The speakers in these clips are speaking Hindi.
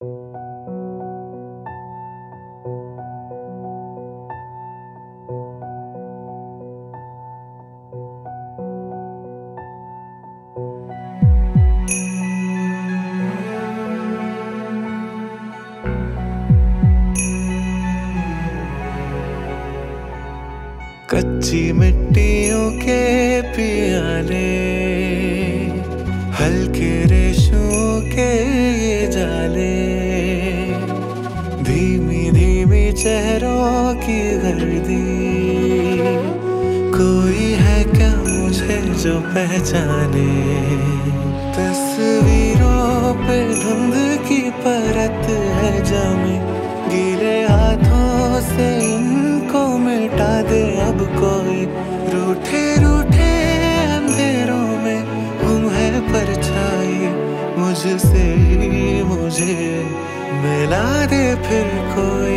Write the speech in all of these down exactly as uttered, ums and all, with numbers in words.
कच्ची मिट्टियों के प्याले, हल्के रेशों के ये जाले, धीमी धीमी चेहरों की गर्दी। कोई है क्या मुझे जो पहचाने? तस्वीरों पे धुंध की परत है जमी, गीले हाथों से इनको मिटा दे अब कोई। रूठे रूठे अंधेरों में गुम है परछाई, मुझसे ही मुझे मिला दे फिर कोई।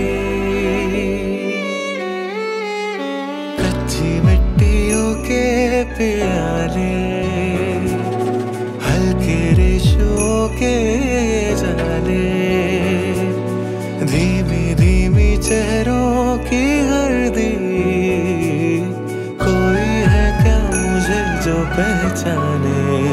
कच्ची मिट्टियों के प्याले, हल्के रेशों के जाले, धीमी धीमी चेहरों की गर्दी। कोई है क्या मुझे जो पहचाने?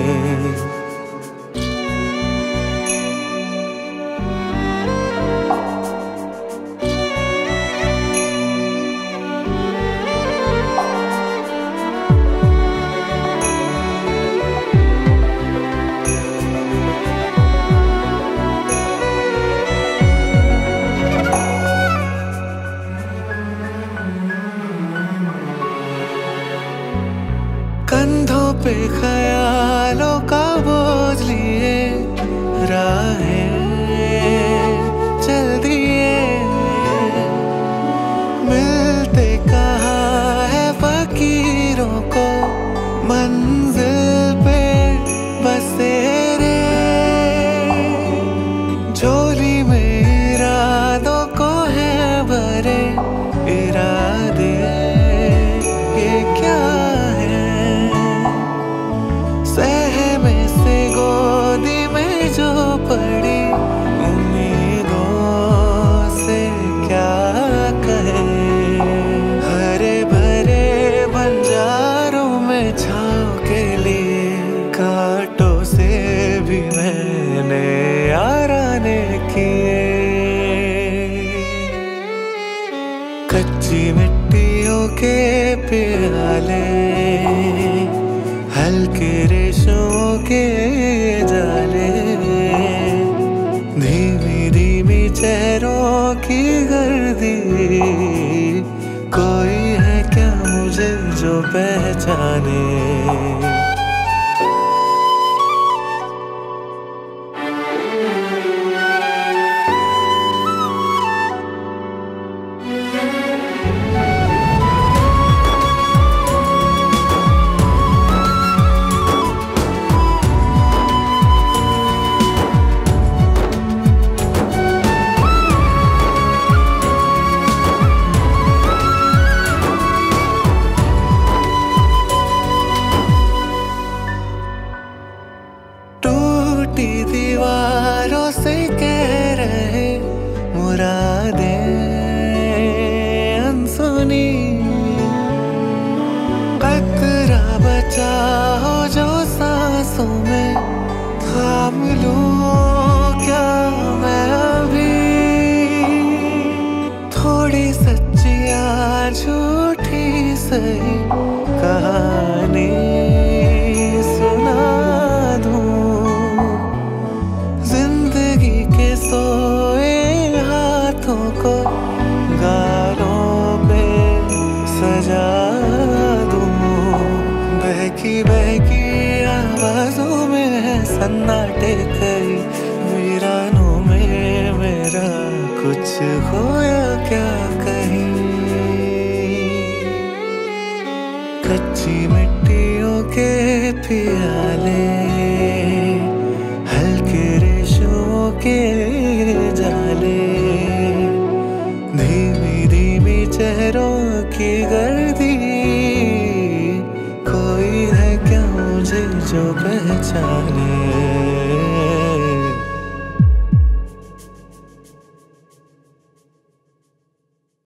कंधों पे ख्यालों का बोझ लिए राहें चल दिए, मिलते कहाँ है फकीरों को मंजिल पे बसेरे। झोली में इरादों को है भरे इरादे, ये क्या जो पड़ी उम्मीदों से क्या कहे। हरे भरे बंजारों में छाँव के लिए कांटों से भी मैंने याराने किए। कच्ची मिट्टियों के प्याले, हल्के रेशों के जाले, धीमी धीमी चेहरों की गर्दी। कोई है क्या मुझे जो पहचाने? टूटी दीवारों से कह रहे मुरादें अनसुनी। कतरा बचा हो जो सांसों में, थाम लूं क्या मैं अभी? थोड़ी सच्चियाँ झूठी सही कहानी सुना सोए हाथों को गालों पे सजा दूं। बहकी बहकी आवाजों में है सन्नाटे, कई वीरानों में मेरा कुछ खोया क्या कहीं। कच्ची मिट्टियों के प्याले, हल्के रेशों के